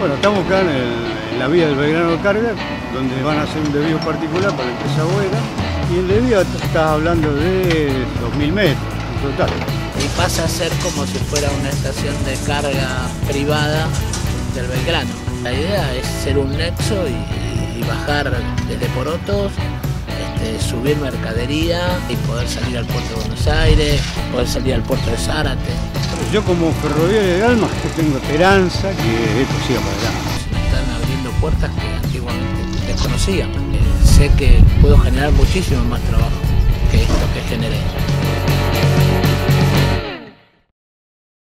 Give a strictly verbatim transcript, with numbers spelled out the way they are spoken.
Bueno, estamos acá en, el, en la vía del Belgrano Carga, donde van a hacer un desvío particular para la empresa Boera, y el desvío estás hablando de dos mil metros en total. Y pasa a ser como si fuera una estación de carga privada del Belgrano. La idea es ser un nexo y, y bajar desde Porotos, este, subir mercadería y poder salir al puerto de Buenos Aires, poder salir al puerto de Zárate. Yo como ferroviario de Alma tengo esperanza que esto siga para adelante. Se me están abriendo puertas que antiguamente desconocía. Eh, sé que puedo generar muchísimo más trabajo que esto que generé.